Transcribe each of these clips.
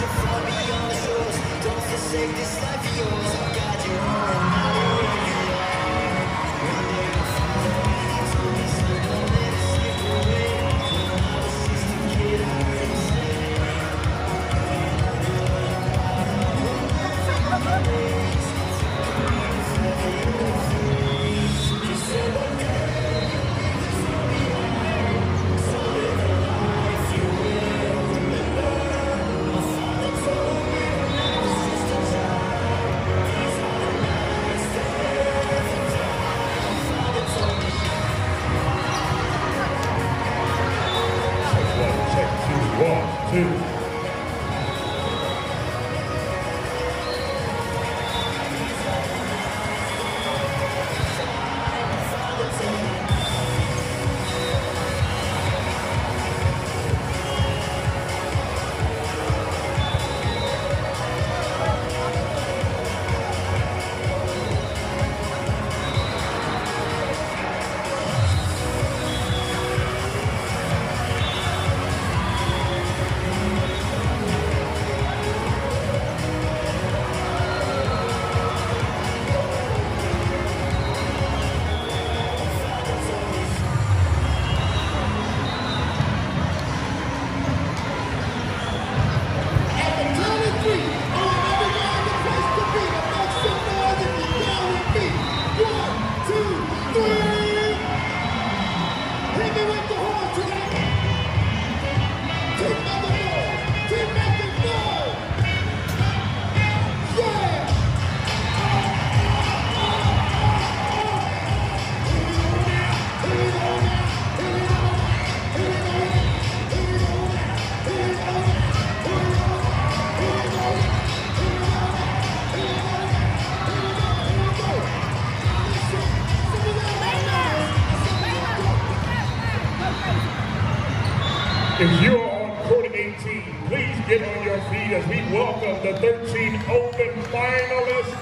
If you are on court 18, please get on your feet as we welcome the 13 Open finalists.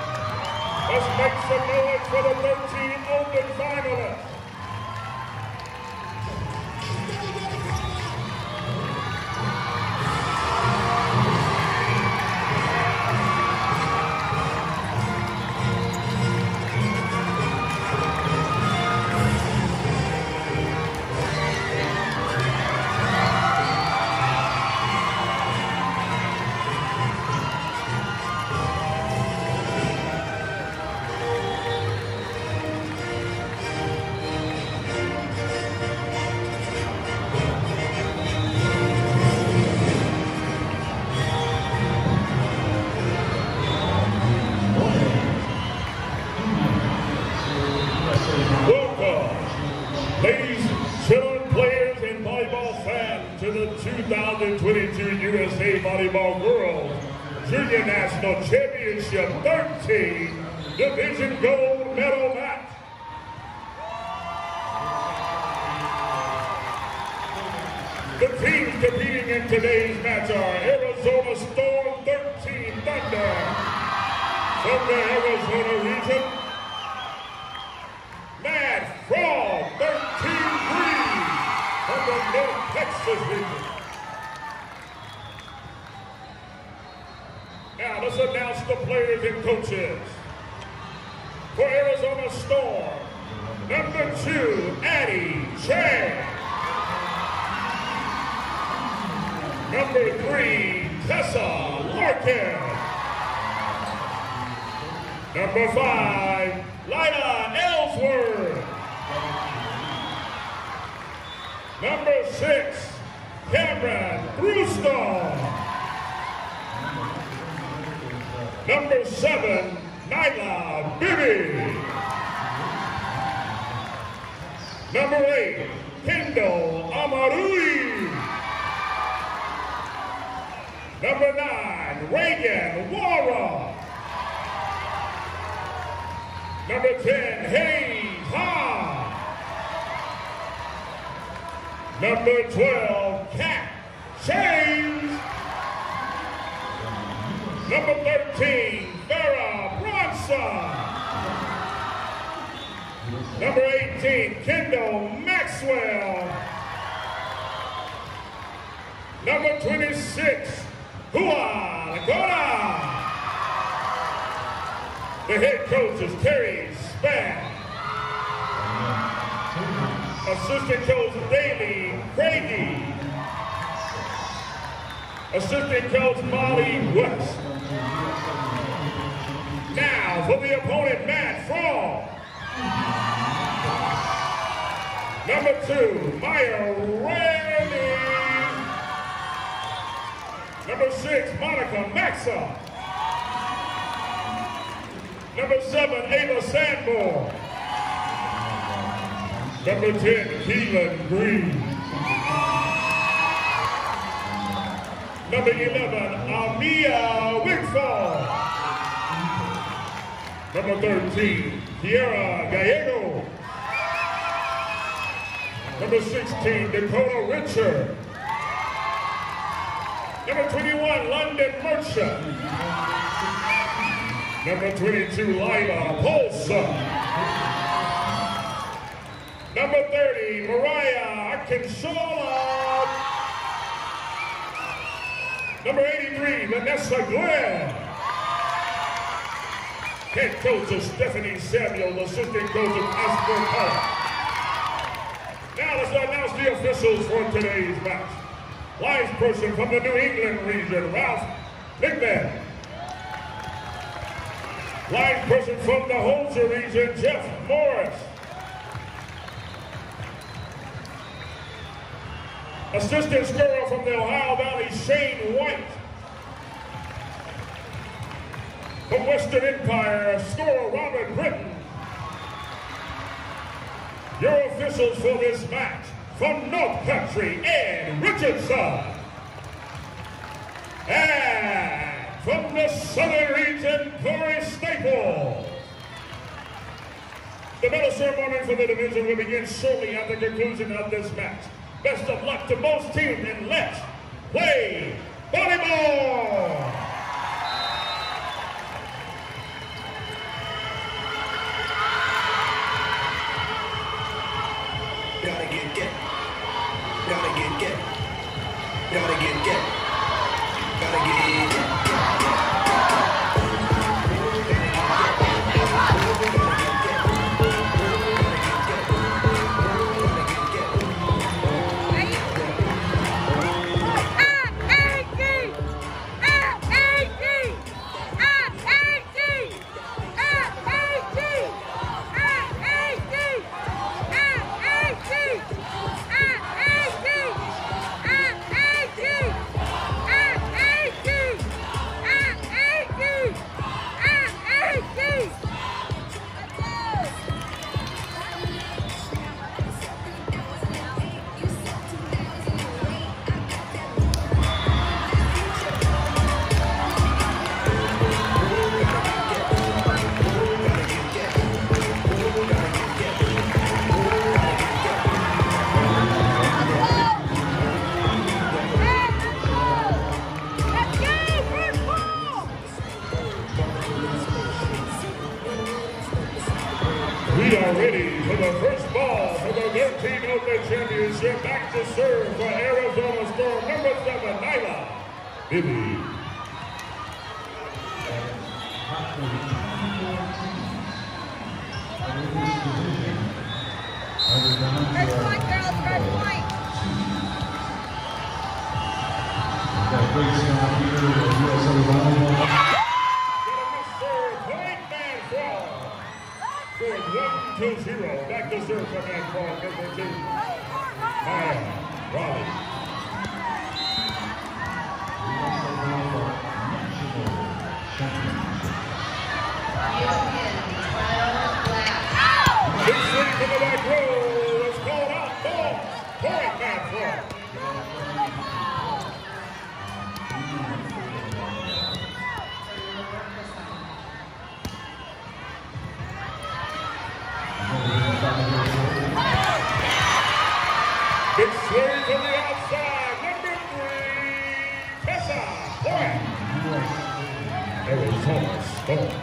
Let's make some noise for the 13 Open finalists. Ladies, children, players, and volleyball fans to the 2022 USA Volleyball Girls Junior National Championship 13 Division Gold Medal match. The teams competing in today's match are Arizona Storm 13 Thunder from the Arizona region, Mad Frog 13 Breeze from the North Texas region. Now let's announce the players and coaches. For Arizona Storm, number 2, Addie Chang. Number 3, Tessa Larkin. Number 5, Lida Ellsworth. Number 6, Cameron Brewster. Number 7, Nyla Bibby. Number 8, Kendall Amarui. Number 9, Reagan Wara. Number 10, Hayes Ha. Number 12, Kat James. Number 13, Farrah Bronson. Number 18, Kendall Maxwell. Number 26, Hua Lakota. The head coach is Terry Spann. Assistant coach Davey Craigie. Assistant coach Molly West. Now for the opponent, Matt Frall. Number 2, Maya Randy. Number 6, Monica Maxa. Number 7, Ava Sandmore. Number 10, Keelan Green. Number 11, Amia Wigfall. Number 13, Kiara Gallego. Number 16, Dakota Richard. Number 21, London Merchant. Number 22, Lila Polson. Number 30, Mariah Arkansas. Number 83, Vanessa Glenn. Head coach is Stephanie Samuel, assistant coach is Oscar Park. Now let's announce the officials for today's match. Linesperson from the New England region, Ralph McMahon. Linesperson from the Holzer region, Jeff Morris. Assistant scorer from the Ohio Valley, Shane White. From Western Empire, scorer Robert Britton. Your officials for this match, from North Country, Ed Richardson. And from the Southern region, Corey Staples. The medal ceremony for the division will begin shortly after the conclusion of this match. Best of luck to both teams, and let's play volleyball! Gotta get. Gotta get. Gotta get. Gotta get. We are ready for the first ball for the 13 Open Championship. Back to serve for Arizona Storm, number 7, Nyla Bibby. First point, girls, first point. Scores 1-0. Back to serve from that ball, number 2, Maya Raleigh. Big swing from the back row is called out. Ball. Point back front. Big swing from the outside. Number 3, Tessa Point. Arizona Storm.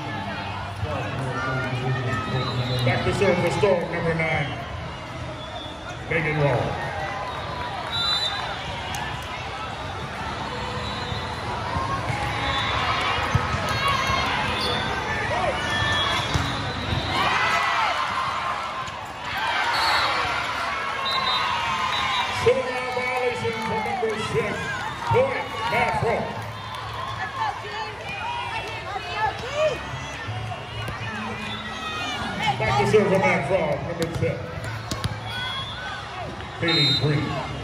Back to serve for Storm, number 9, Megan Wall. Back to serve on that frog, number 10. Haley Green.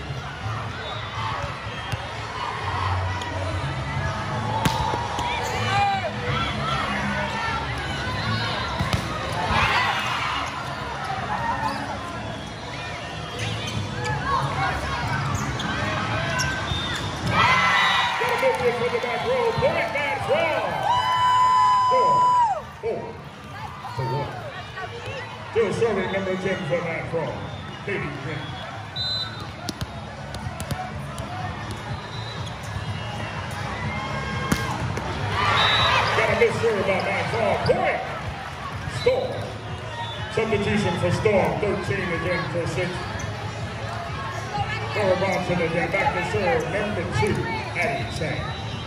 From the back row, point that frog. 4-4-1. Still serving number 10 for that frog, Haley Green. Got a miss serve by that frog. Point. Storm. Substitution for Storm. 13 again for 6. Throw Robinson again. Back to serve number 2, Addie Chang.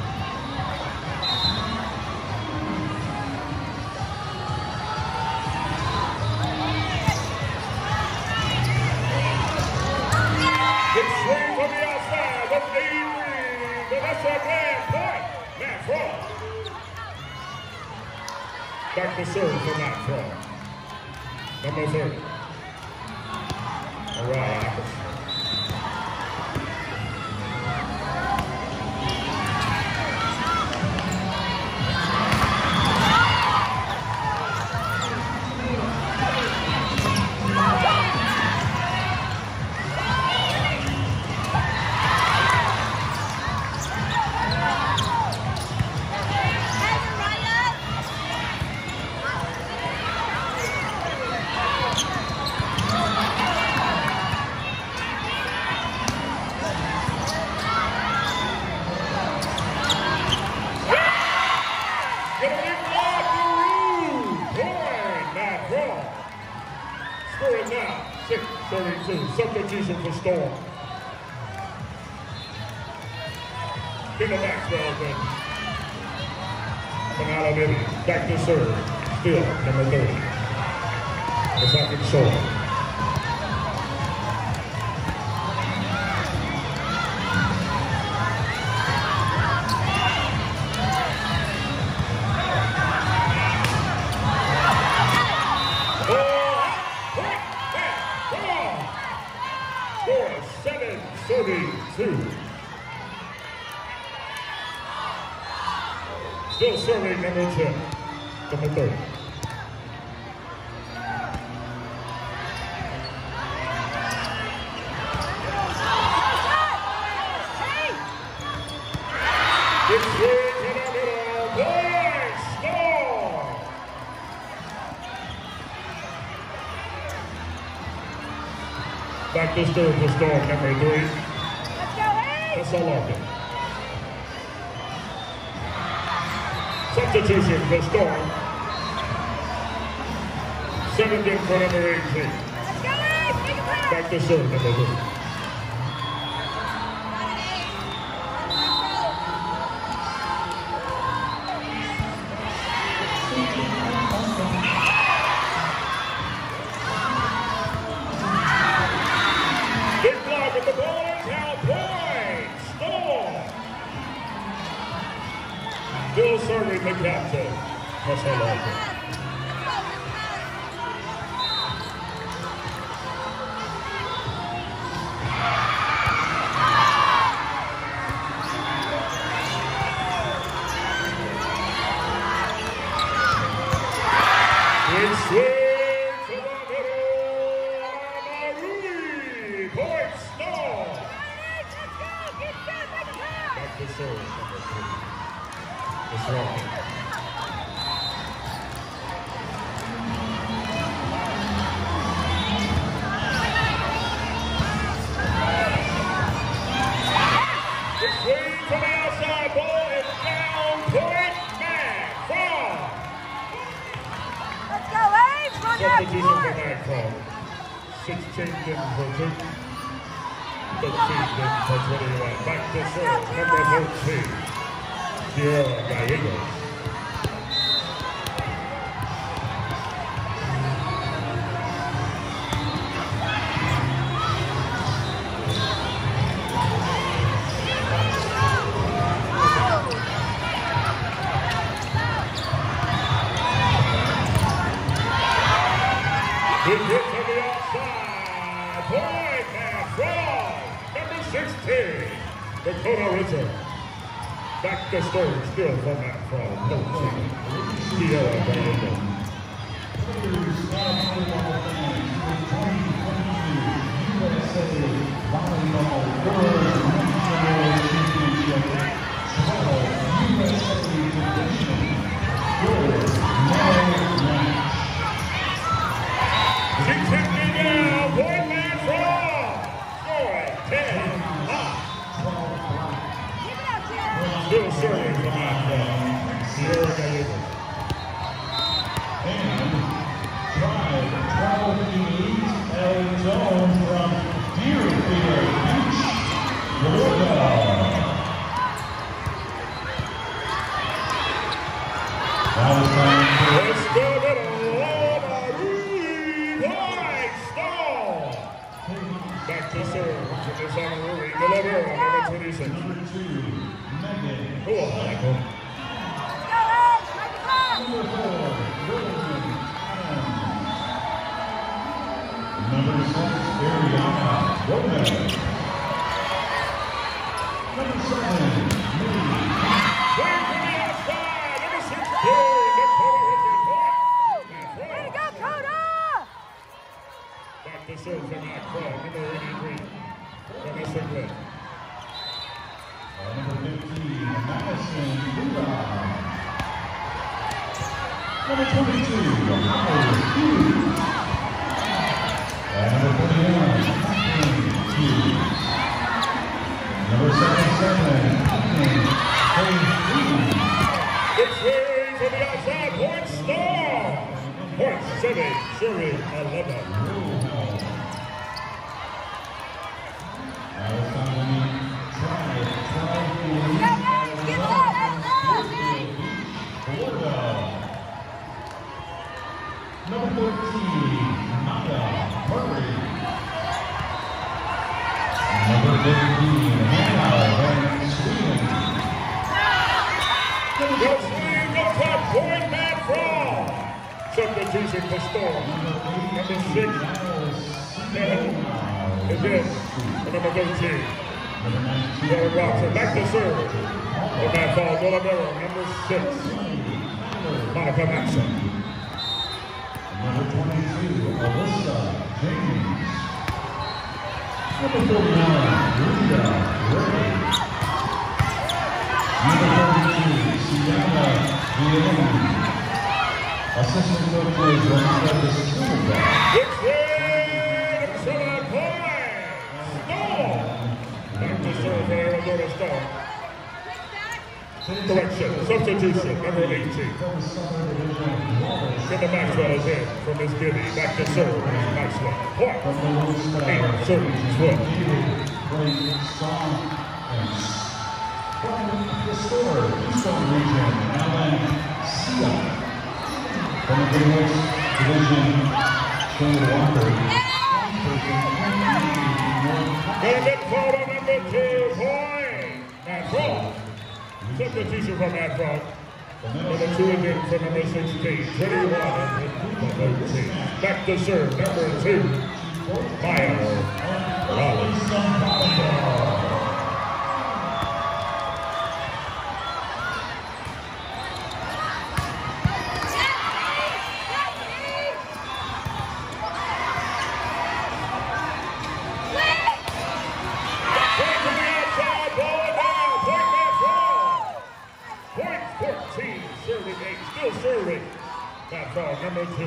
It's swing from the outside. That's Avery. But that's a bad point. Matt Frog. Back to serve for Matt Frog. Number 30. All right, Apples. Scoring now, 6-32. Substitution for Storm. Peter Maxwell then. From Alabama, back to serve. Still, number 30. Attacking Storm. Score 7-32. Still serving number 10, number 30. It's swing to the middle. Boys, Storm. Back to serve for Storm, number 3. That's all off it. Substitution for Storm. 17 for number 18. Back to serve, number 3. Big block at the ball is now point. Storm. Still serving the captain. That's all off it. Big swing to the middle. Amarui. Point Storm. Back to serve, number 3. It's rocking. The swing from the outside, ball is down. Point Matt Frog. Substitution for Matt Frog. 6 changed in for 2. 13 in for 21. Back to serve, number 13. Sierra Gallegos. Stone still from that from 13. Sierra Gallego. USA Volleyball World National Championship, 12 USA Division Girls Medal Match. She's hitting down, point man from Troy, 10 high. Still serving from that from Sierra Gallego. And Tribe 12 El Zone from Deerfield Beach, Florida. That was time for Let's go to White Stall. Back to serve to this honorary Galera, number 26. number 2, Megan. Go on, Michael. Number 4, William Adams. Number 6, Ariana Gomez. Number 7, Minnie. Playing from the outside, number 16, Dakota Richard Point. Back to serve from that club, number 83. From the circlet. Number 15, Madison Buda. Number 22, Howard Hughes. And number 41, Kathleen Hughes. Number 77, Kathleen Hughes. It's Sherry from the outside, Point Star. Point 7, Sherry 11. Now it's time to meet Tribe 12 Florida. Number 14, Maya Murray. Number 15, Hannah Van Sweden. Go Sweden, go top, point man from. Substitution for Storm. Number 6, Kevin is in. Number 13, Laura Robson. Back to serve. On that ball, Dolabella, number 6, Monica Maxson. Number 22, Alyssa James. Number 41, Rita Ray. Number 32, Sienna Guillaume. Assistant coaches Renata De Silva. It's in to the point. Storm. Back to serve for Arizona Storm. Correction, substitution, number 18. Get the Maxwell is in from Miss Gibby. Back to serve, Maxwell. Point. 8, serve, 12. Great song and from the store, Eastern region, Alan Sia. From the Big West division, Shane Walker. Got a big photo, number 2, point. And from. Substitution from that front. Number 2 again for number 16. 21 and 13. Back to serve, number 2. Maya Rollins. Still serving. That's all, number 2.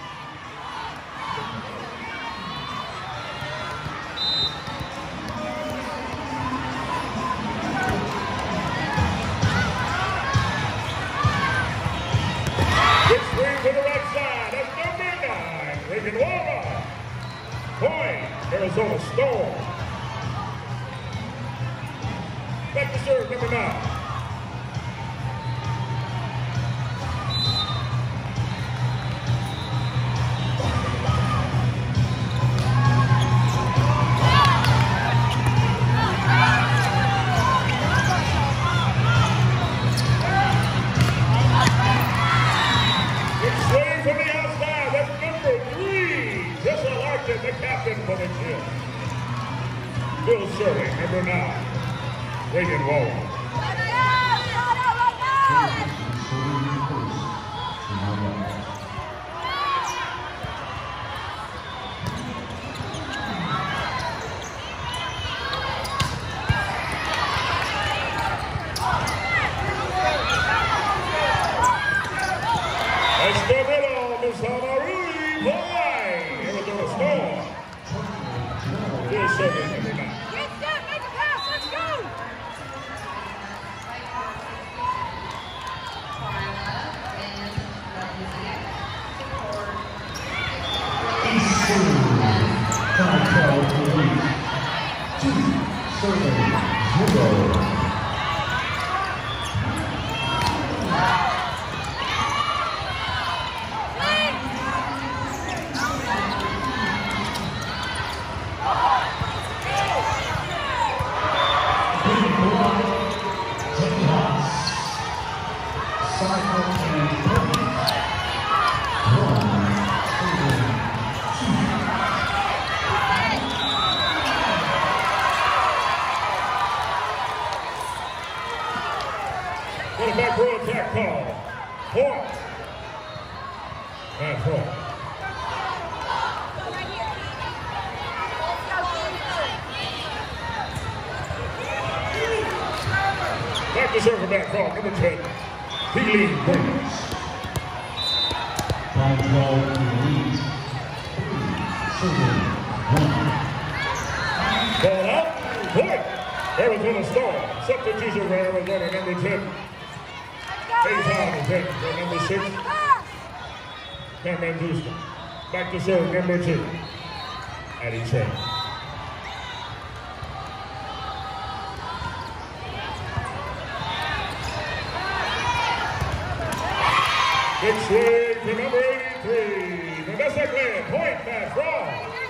Good swing to the right side. That's number 9. Reagan Walker. Point, Arizona Storm. Back to serve, number 9. The captain for the kill. Bill Shirley, number 9. Reagan Waller. Cycle and Purdy. 1, 2. Got a back row attack call. Point. That's right. Back to serve back call, number 10. Healy Williams. 5-12 leads. 3, 1. Ball out. Point. Arizona Storm. Substitution for Arizona, number 10. Hayes on 10 for number 6. Cameron Houston. Back to serve, number 2. Addie Chen. Big swing for number 83. Vanessa Glenn. Point, Matt Frog.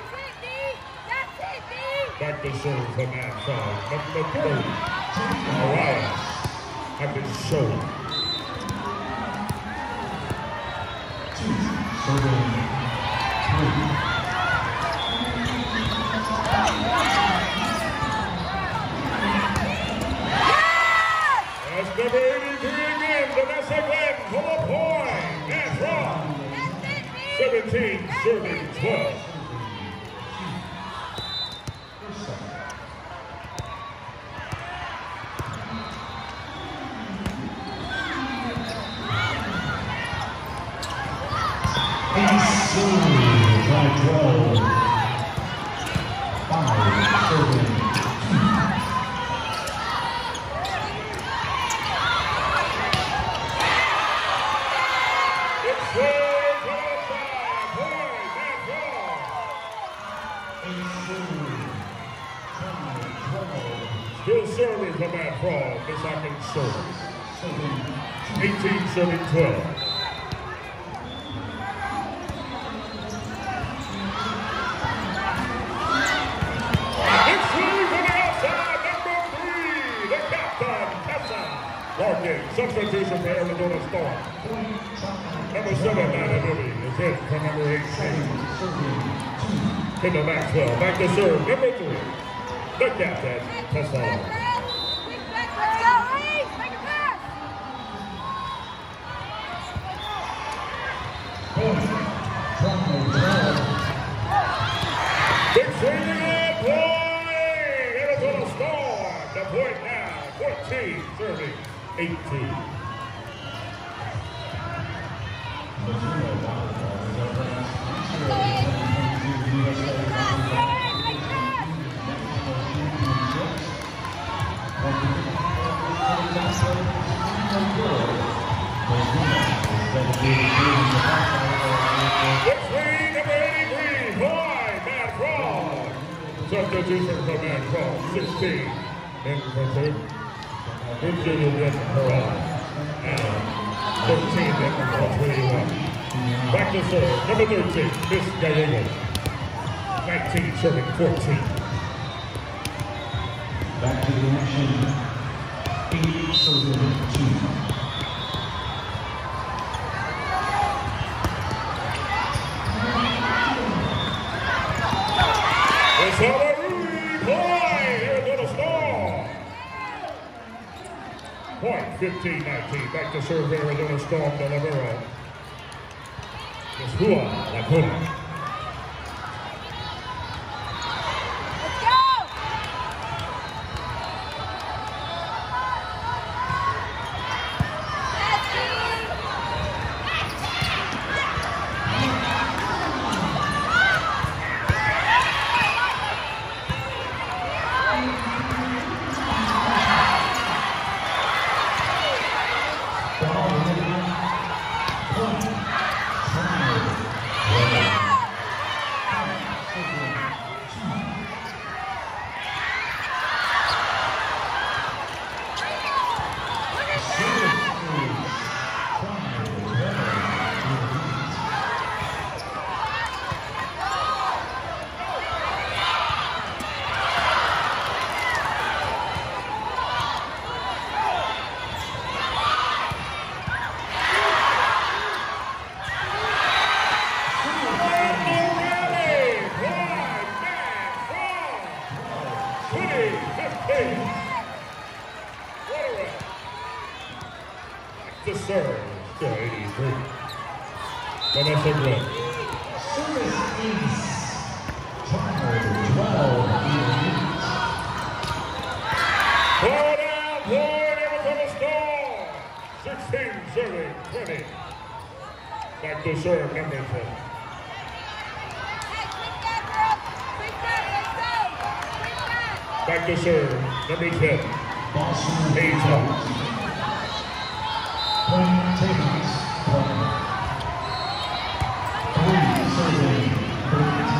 Back to serve for Matt Frog. Number 30. Mariah. Back to serve. Serving 3. That's number 83 again, Vanessa Glenn for the point. That's wrong. 17, serving 12. By 12. 5 serving 2. It's swing for outside. Point, that's wrong. 12. Still serving for Matt Frog. This I can serve. Serving 18, serving 12. Substitution for Arizona Storm. Number 7, Nana Nibby, is hit for number 18. Kendall Maxwell, back to serve. Number 3, the captain, Tessa. Let's go, Reese! Make a pass! Big swing again, point! Arizona Storm, the point now, 14, serving 18. Big swing, number 83, boy, Matt Frog. Substitution for Matt Frog, 16. In for 2. Virginia Denver, and 13 Denver, 21. Back to serve, number 13, Miss Gallego. 19, serving 14. Back to the action. 8 serving 2. It's Rudy Boyd, Arizona Storm. Point, 15-19. Back to serve Arizona Storm to Libero. It's Hua Lacuna. Let's go! to serve. Still 83. Vanessa Glenn. Service ace. Timer 12 elite. Throw down, point, Arizona Storm. 16 serving, 20. Back to serve, number 10. Hey, quick back, girl. Quick back, let's go. Quick back. Back to serve, number 10. Boston Hayes Hart. Point takers. 3 serving 13.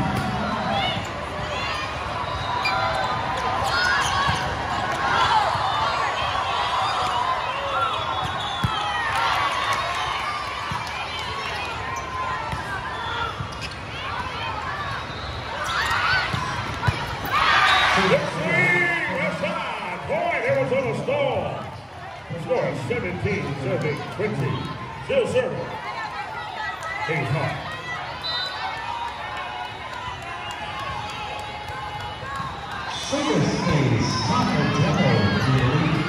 Arizona Storm. Score 17, serving 20. Still serving. Hayes Hart. Service ace. Timer 12 elite.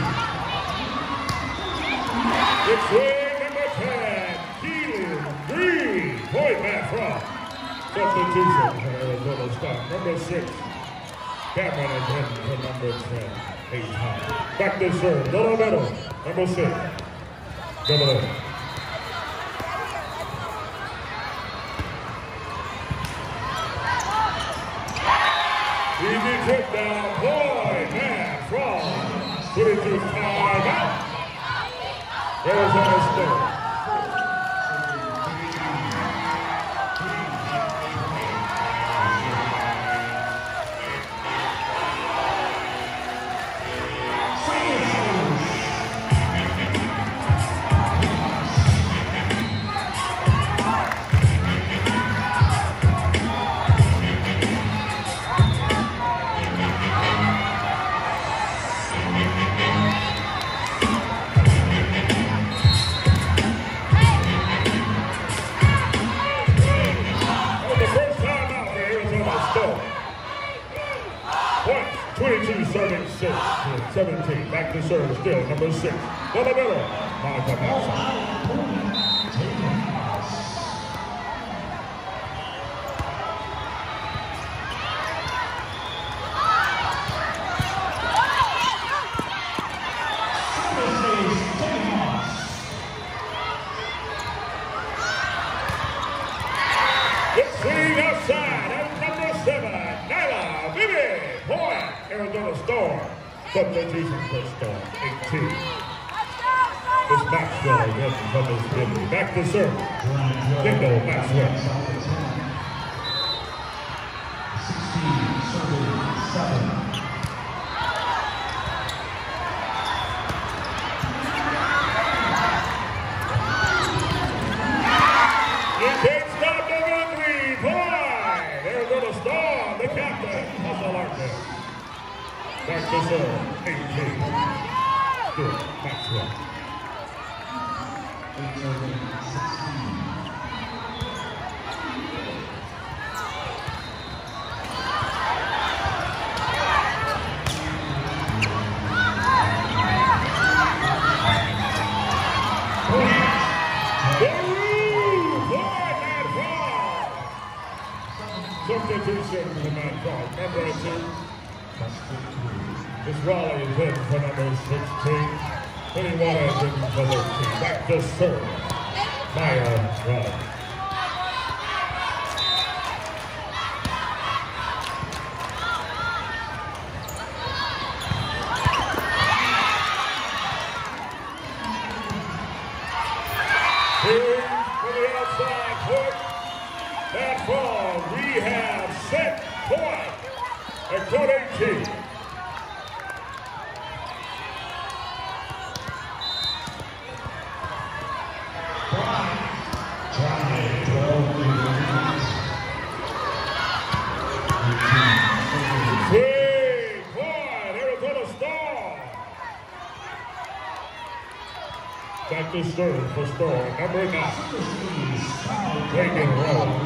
It's wing number 10, Keelan Green. Point back from. Substitution for Arizona Storm. Number 6, Cameron is in for number 10. Hayes Hart. Back to serve. Double middle. Number 6. Double middle. Easy trip down. Point back from 22 timeout. Arizona Storm. Points, 22 serving 6 to 17. Back to serve still, number 6. Double middle. Monica Maxson. It's swinging outside. That's number 7, Nyla Bibi. Point, Arizona Storm. Substitution for Storm, 18. This Maxwell again from his Bibi. Back to serve. Kendall Maxwell. 16 serving 7. You can't stop number 3. Point, Arizona Storm. The captain, Hustle Larkin. Back to serve, 18. Still Maxwell. 8 serving 16. Substitution for the man called number 2. This Raleigh is in for number 16. 21 is in for 13. Back to serve. Maya Raleigh. Here for the outside court. That ball, we have set point at court 18. Timer 12 elite. 18 Big point, Arizona Storm. Back to serve for Storm, number 9. Reagan Rowe.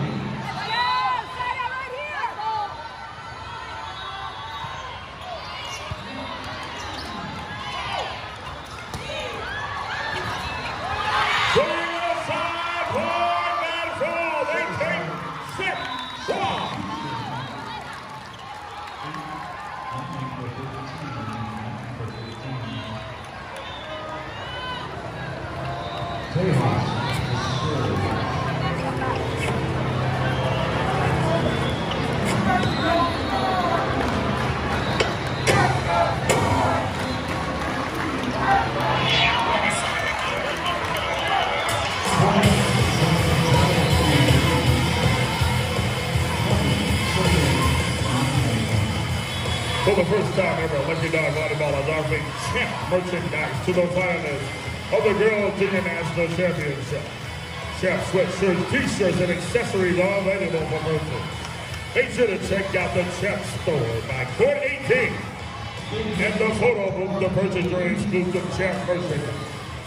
For the first time ever, Lucky Dog Volleyball is offering champ merchandise to the finalists of the Girls Junior National Championship. Champ sweatshirts, t-shirts, and accessories are available for purchase. Make sure to check out the Champ store by Court 18 and the photo booth to purchase your exclusive Champ merchandise.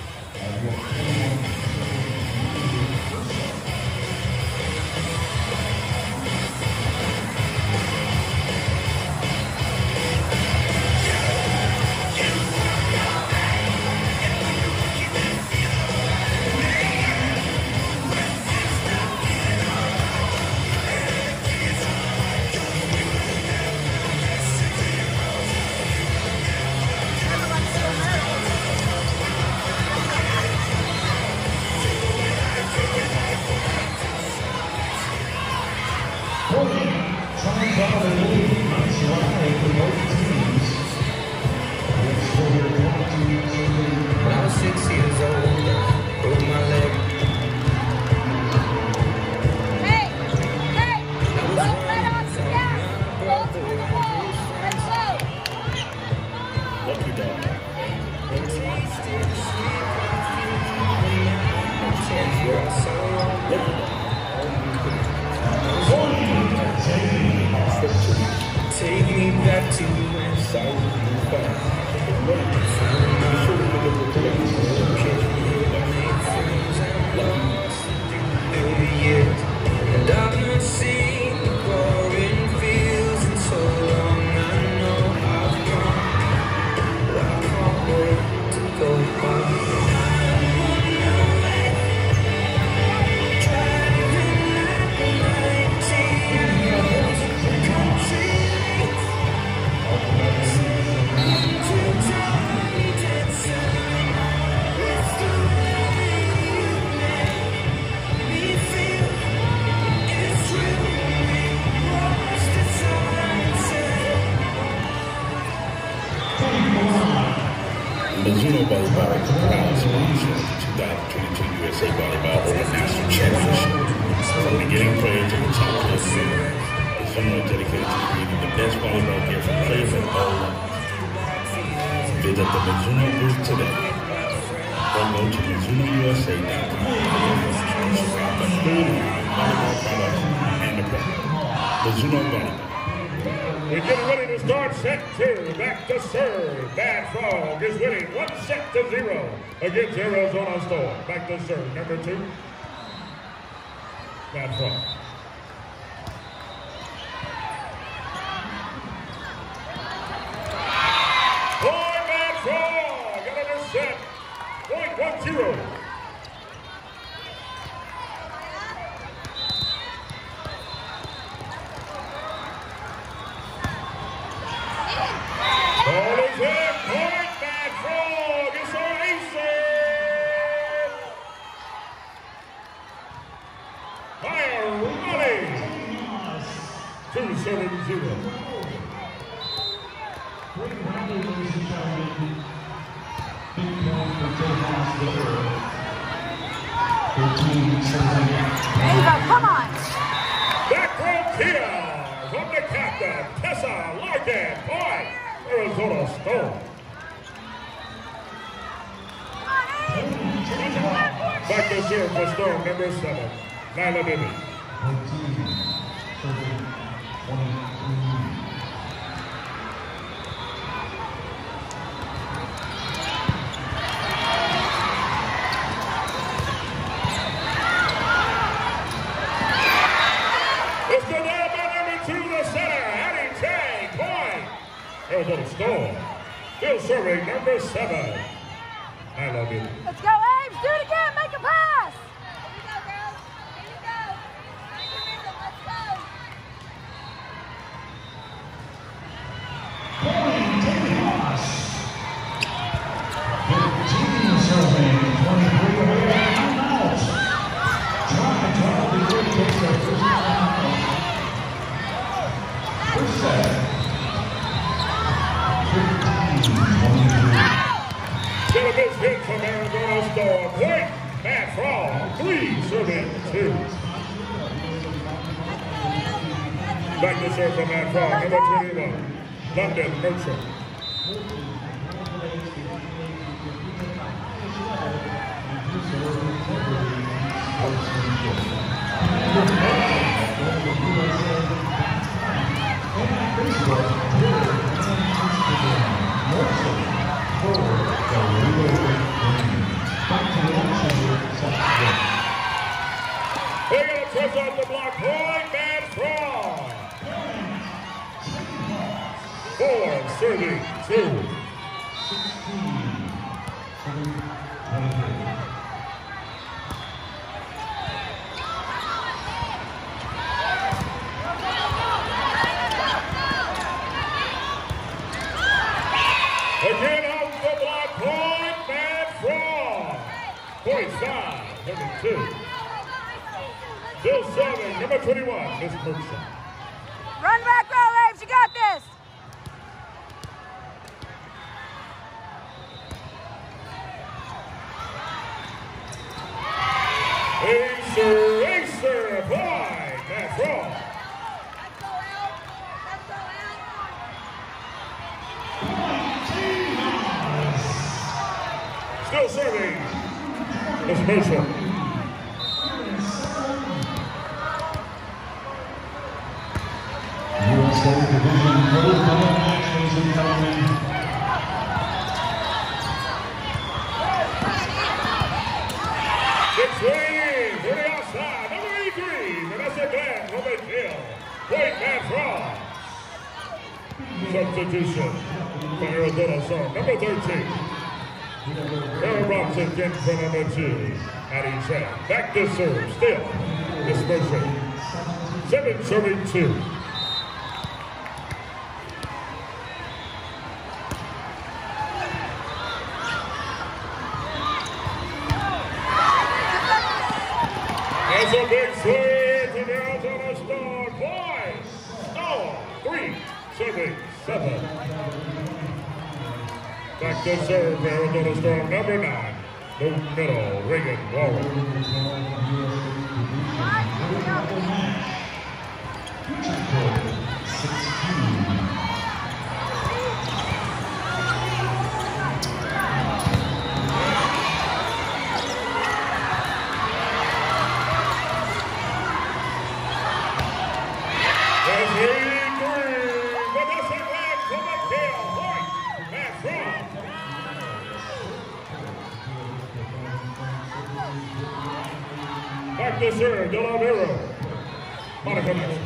When I was 6 years old, I broke my leg. Hey, don't let off the gas. Go through the wall. Let's go. Lucky Dog. Take me back to when and I've not seen the boring fields in so long. I know I've gone, but I can't wait to go home. Mizuno Volleyball is the proud sponsor of the 2022 USA Volleyball World National Championship. From beginning players to the top players, Mizuno is dedicated to creating the best volleyball gear for players at all levels. Visit the Mizuno booth today, or go to MizunoUSA.com for food, volleyball products, and equipment. Mizuno Volleyball. We're getting ready to start set 2. Back to serve. Bad Frog is winning 1-0 against Arizona Storm. Back to serve. Number 2. Bad Frog. Boy, Bad Frog. Got another set. Point 1-0. Ball is in. Point, Bad Frog. It's on aces. Fire running. 2-7-0. Great rally, ladies and gentlemen. Big point for Tejas the third. 13-7. Ava, come on. Back row Kia from the captain, Tessa Larkin. Point, Arizona Storm. Back to serve for Storm, number 7, Nyla Bibby. 23. Let's go down by number 2, the center, Hattie Chang. Point, Arizona Storm. Still serving, number 7, Nyla Bibby. Let's go, Ames. Do it again. Make a pass. Here you go, girls. Here you go. Find your rhythm. Let's go. Point, Tejas. 15 serving, 23 away. 2. Back to serve from that far, number 21, London Merchant. They're going to touch off the block. Point, man, fraud. 4, serving 2. Again off the block. Point, man, fraud. Point 5, number 2. Still serving, number 21, Miss Merchant. Run back row, Aves, you got this. Acer, applied. That's wrong. Let's go, Al. Let's go, Al. Still serving, Miss Merchant. USA Division quarterfinal matches incoming. Six wings, to the outside, number 83, Vanessa Glenn from the kill. Point man from. Substitution for Arizona Storm, number 13. Carol Robinson gets for number 2. Addie Chen. Back to serve, still. Miss Merchant. 7 serving 2. That's a big swing to the Arizona Storm. Boy, Storm, 3, serving 7. Back to serve, Arizona Storm, number 9. The middle, Reagan Warren. Back to serve, De La Vera. Monica Mitchell.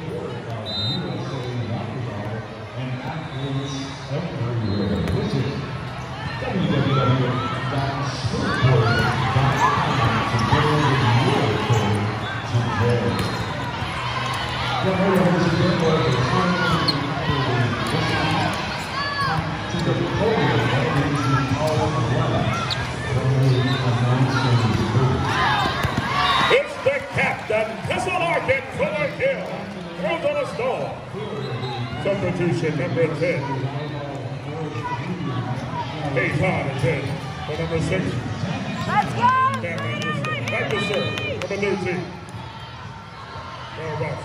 It's the captain, Tessa Larkin, for the kill. Throws on a stall. Substitution, number 10. Hayes is in for number 6. Let's go. Back to serve, number 13. Carol Robinson.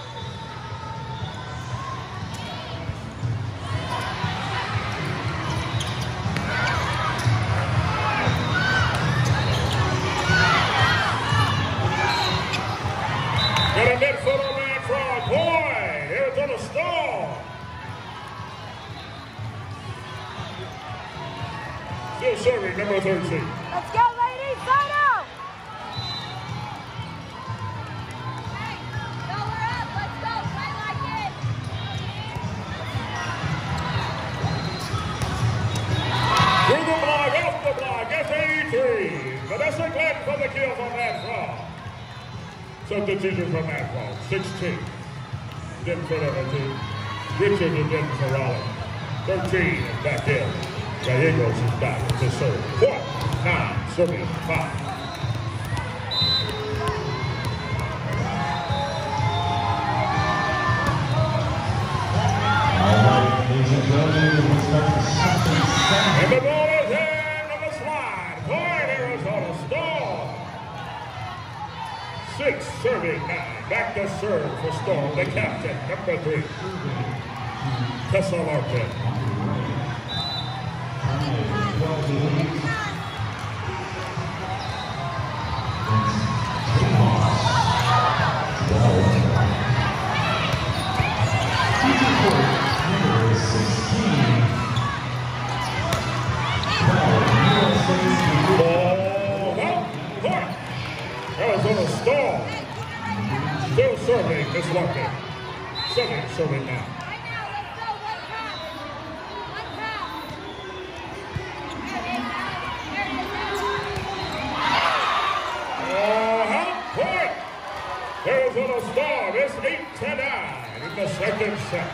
Got a midfield on man frog. Boy, Arizona Storm. Still serving, number 13. Let's go, ladies. Side out. Hey, go, we're up. Let's go. Play like it. Through the block, off the block, S83. Vanessa Glenn for the kill from that frog. Substitution from that frog, 16. Denver Everton. Richard and Denver Rollins. 13 and back in. Gallegos is back to serve. 9, serving 5. And the ball is in on the slide. Point Arizona Storm. 6 6, serving 9. Back to serve for Storm, the captain, number 3. Tessa Larkin. Arizona Storm. Still serving Miss Larkin. Serving now. Right now, let's go. One count. One count. Half point. Arizona Storm is 8-9 in the second set.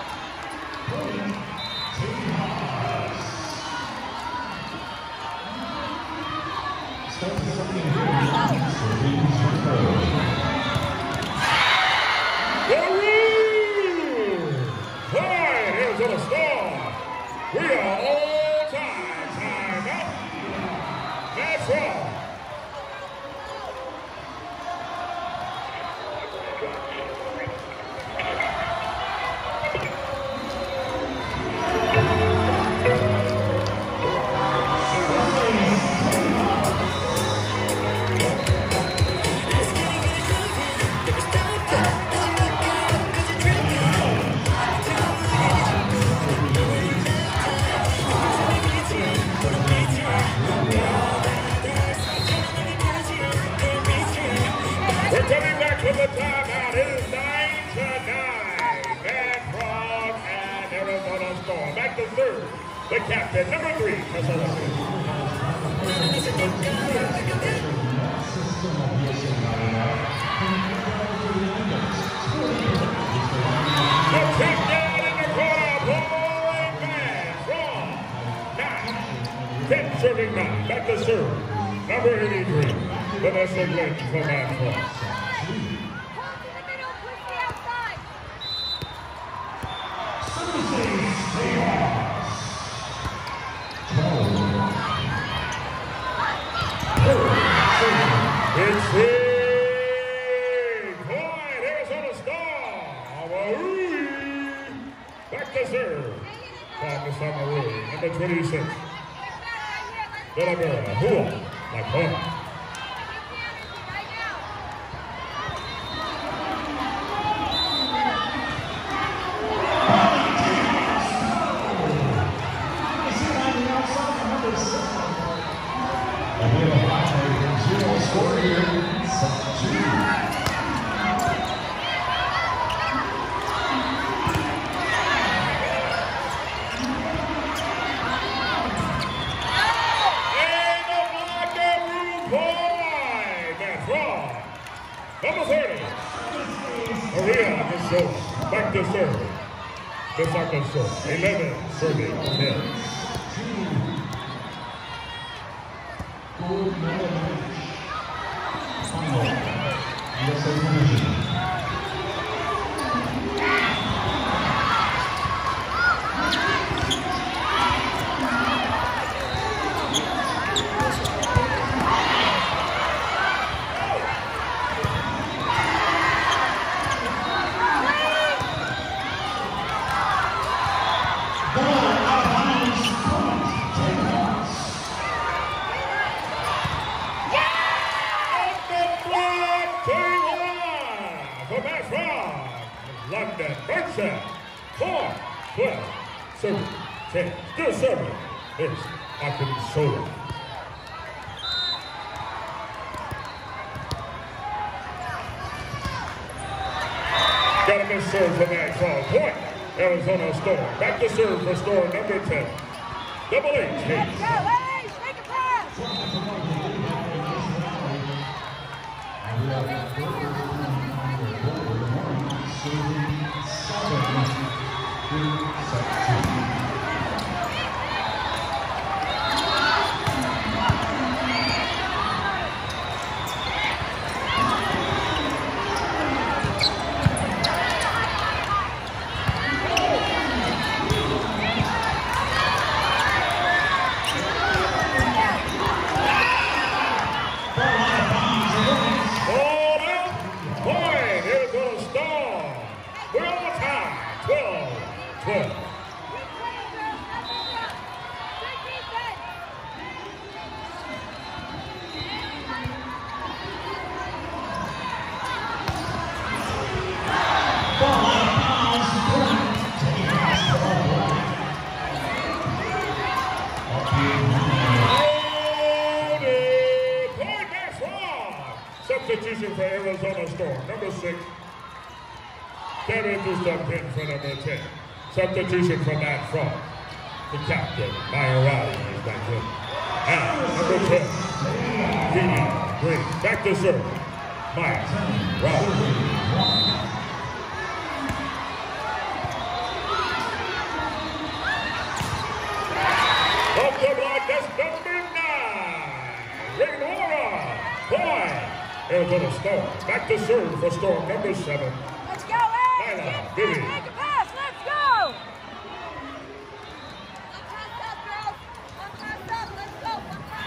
Arizona Storm. We are all time out. That's all. We're coming back from the timeout. It is 9-9. Mad Frog and Arizona Storm. Back to third. The captain, number 3. Tessa Larkin. The takedown in the corner. Blowing Mad Frog. 9. 10 serving 9. Back to serve. Number 83. Vanessa Glenn for Mad Frog. Hold in the middle, push the outside. It's big point, Arizona Storm. Back to serve. Bob Samarui, number 26. Delaware, Hua, Lakona. Right now. Number 30, Maria Gasol, back to serve. Misaka Gasol, 11, serving 10. Gold medal match. Final. USA Division. London, Berkshire, 4, 12, 7, 10, still serving. It's Arkansas. Got a miss serve for that call. Point, Arizona Storm. Back to serve for Storm, number 10. Double H. Let's go, Hayes. Make a pass. Substitution for Arizona Storm, number 6. Kevin to step in for number 10. Substitution for Matt Frost. The captain, Maya Riley, is back in. And number 10, Keely Green. Back to serve, Maya Riley. Off the block, that's number 9, Lenora Boyd. Arizona Storm. Back to serve for Storm, number 7. Let's go, Ed! Lila Get Bibby. set, make a pass, let's go! One pass up, girls. One pass up, let's go. One pass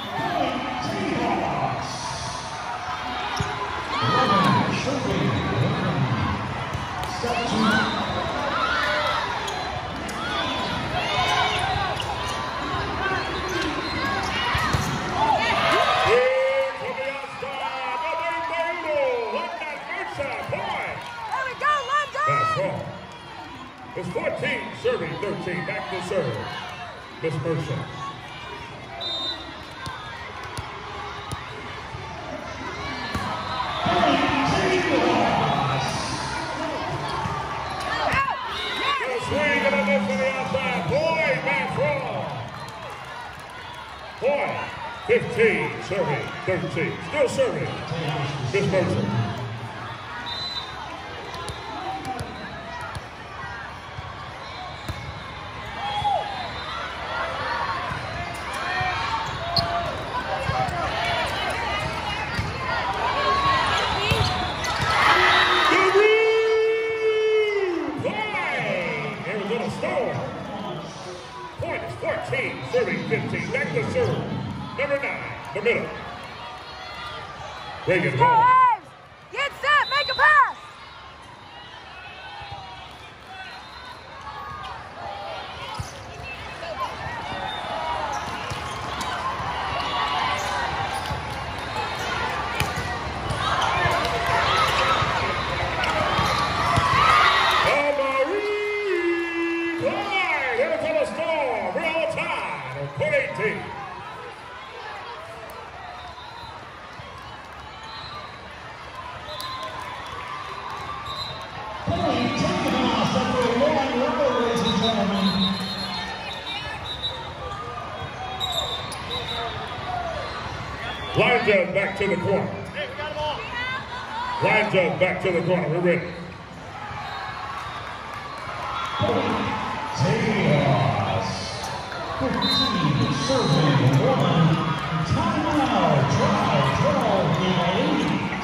It's 14, serving 13, back to serve. Miss Mercer. Gonna swing and a miss to the outside. Boyd back wrong. Boyd, 15, serving 13, still serving. Miss Mercer. Serving 15, back to serve. Number 9, the middle. Reagan Go, Hall. Aves! Get set, make a pass! Line judge back to the corner. Line judge back to the corner. We're ready. Chaos. 15, serving 1. Timeout. Drive 12 in 8.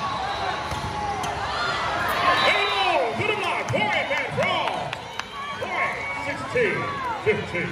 Hello, to the block. Boyd back wrong. Boyd, 16, 15.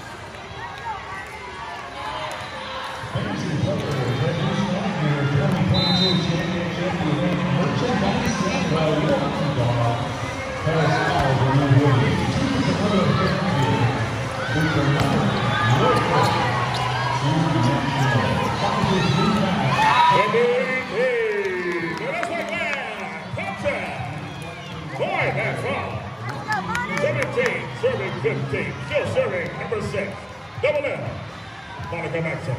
Fancy players at this time year 2022 championship event merchandising by Walking Dog has all been awarded to the winner of this year with the number local to national. Number 18. Now that's like that. Touchdown. Boyd back wrong. 17, serving 15. Still serving number 6. Double L. Monica Maxson.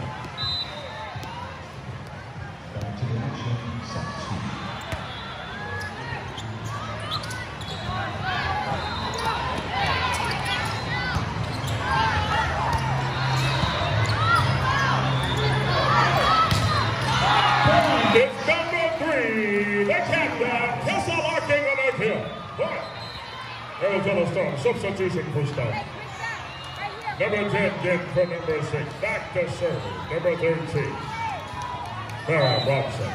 Back to the action, section. It's number 3, the captain, Tessa Larkin on the kill. Boyd. Arizona Storm, substitution for Storm. Number 10, Jen for number 6. Back to service. Number 13, Farrah Robson.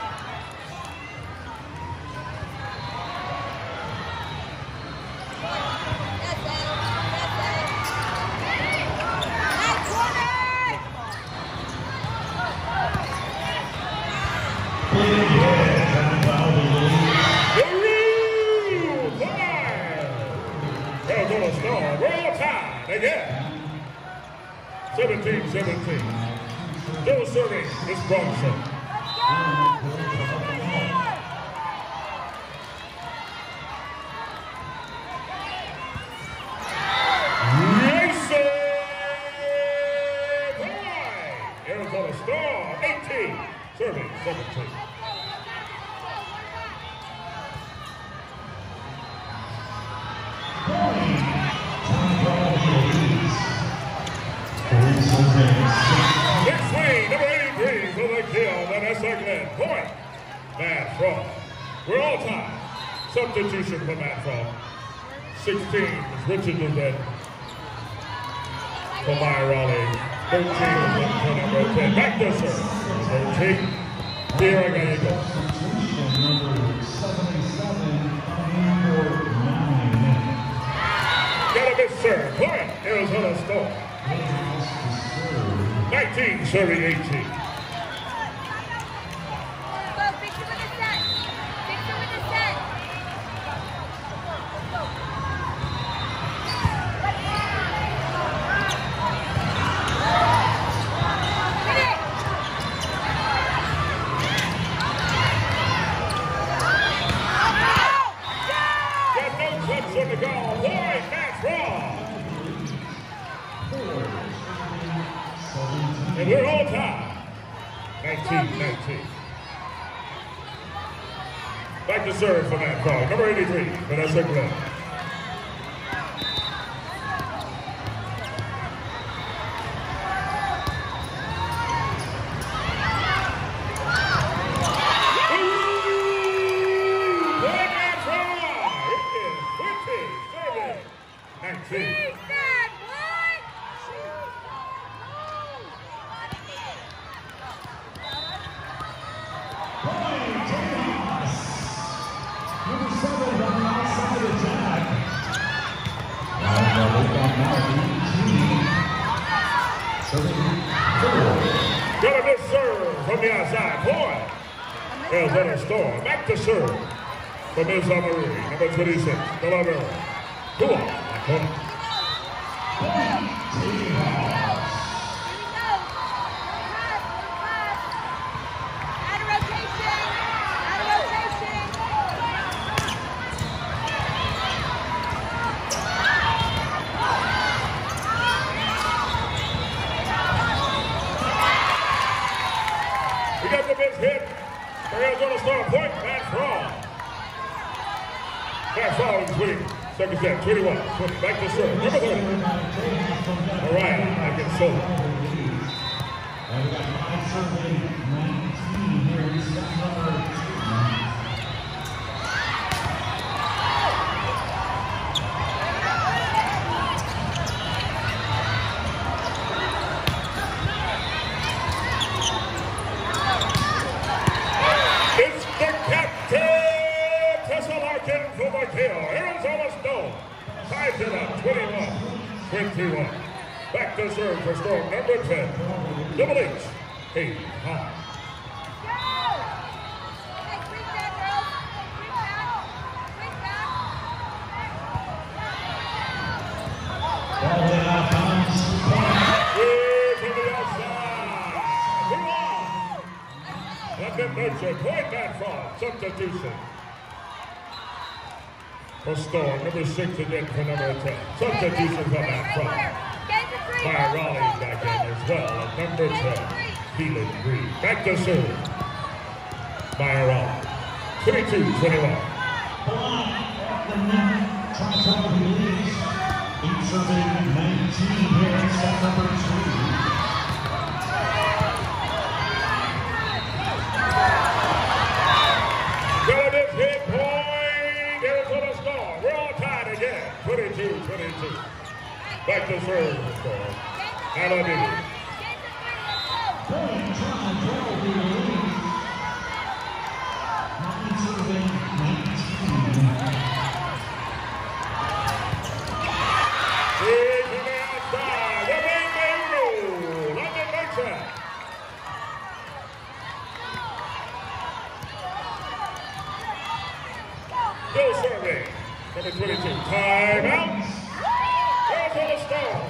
Arizona Storm, roll tide again. 17-17. Still serving Miss Bronson. Arizona Storm, 18, serving 17. Big swing, number 83 for the kill. Vanessa Glenn. Point. Matt Fromm. We're all tied. Substitution for Matt Fromm. 16 is Richard Luzette. For Maya Raleigh. 13 is for number 10. Back to serve. 13. Here I gotta go. Substitution number 77, coming for 9. Got a miss serve. Point. Arizona Storm. 19 serving 18. Go, Victor with the set. Victor with the set. Let's go. Hit it. Got no touch on the goal. Lloyd, Matt Fromm. And we're all tied. 19-19. Back to serve for Matt Fromm. Number 83, Vanessa Glenn. Got a miss serve from the outside. Point. Arizona Storm. Back to serve for Ms. Amarie. Number 26, Delavera. Go on. Point. Out of rotation. Out of rotation. We got the miss hit. For Arizona Storm. Point. Matt Fromm. Matt Fromm is winning. Second set. 21. 20. Back to serve. Number 30. All right. I can show it. And we got 5 serving 19 here in set number 2. It's the captain, Tessa Larkin for the kill. Arizona Storm ties it up, 21-21. Back to serve for Storm number 10, Double H, Hayden Hahn. Hey, quick back, girls. Quick back. Quick back. Ball in out bounds. Here to the outside. Move on. Left nurture, point back from substitution. For Storm, number 6 and then for number 10. Substitution for Matt Fromm. Maya Raleigh back in as well at number 10, Keelan Green. Back to serve. Maya Raleigh, 22-21. The net, trying to release. 8 serving 19 here in set number 2. Got a miss hit point. Arizona Storm. We're all tied again. 22-22. Back to serve. Storm. Alabama. Point, trying to release. 9 serving 19. Here to the outside. The big man roll. London Merchant. Still serving. Number 22. Timeout. Arizona Storm.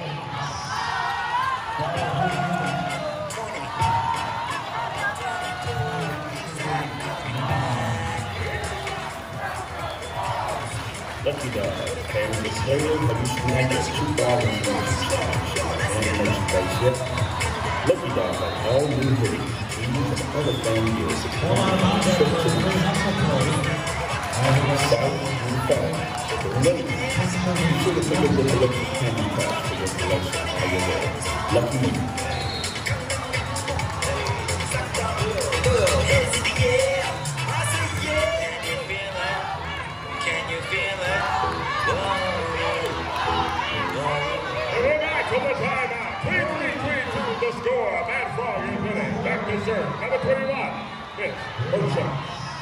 Lucky Dog, and the Slayer have used to make us 2,000 and merchandise yet. Lucky Dog have all new hoodies, even from other fan deals. Be sure to take a look at Lucky Candy Patch for your collection while you're there. Lucky Mitch Burchett.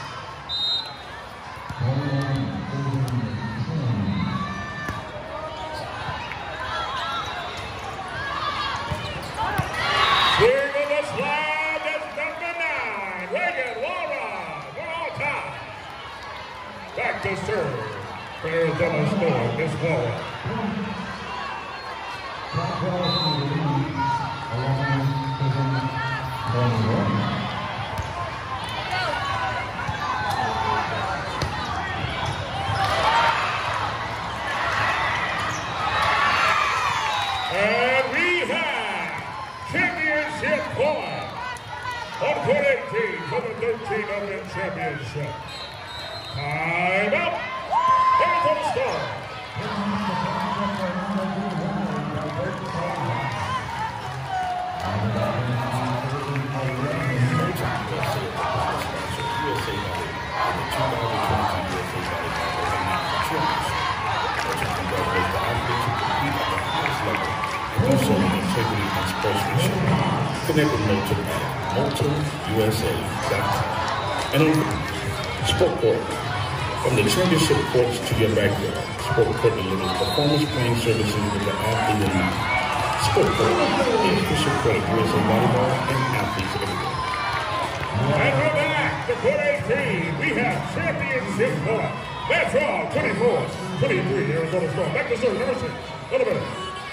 Swing of the slide, that's number 9, Reagan Laura, one on top. Back to serve. Arizona score, Miss Waller. And we have championship point on court 18 for the 13 Open Championship. Time up. Arizona score. Also, integrity and sportsmanship. Connect with MotorUSA.com. And on Sport Court, from the championship courts to your backyard, Sport Court delivers performance playing services with the athlete in mind. Sport Court, the official court of USA Volleyball and athletes everywhere. And we're back to court 18. We have championship point. That's all. 24-23. Arizona score. Back to serve. Number 6. Little bit.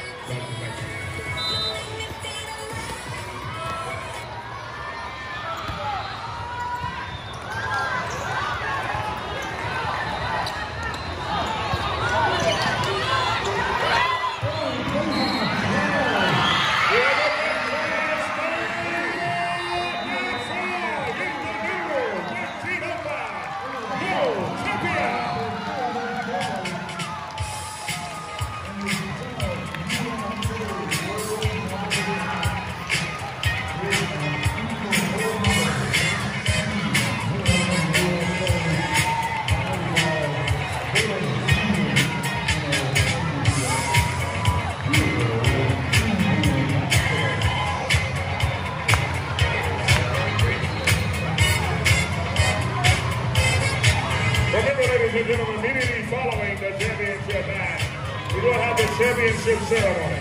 Remember, ladies and gentlemen, immediately following the championship match, we will have the championship ceremony.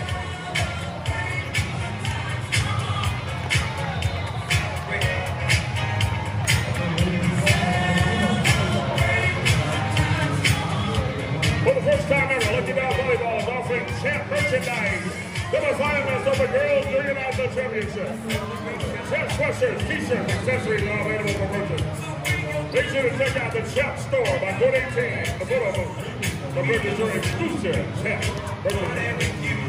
For the first time ever, Lucky Bell Volleyball is offering champ merchandise to the finalists of the Girls Junior National Championship. Champ sweatshirts, t-shirts, accessories are available for purchase. Make sure to check out the Champ store by Court 18, the photo booth. The purchase your exclusive Champ merchandise.